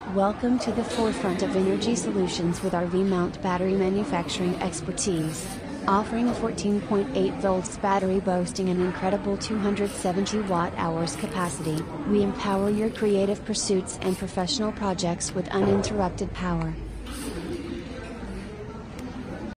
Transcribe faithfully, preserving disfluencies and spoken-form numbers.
Welcome to the forefront of energy solutions with our V-mount battery manufacturing expertise. Offering a fourteen point eight volts battery boasting an incredible two hundred seventy watt hours capacity, we empower your creative pursuits and professional projects with uninterrupted power.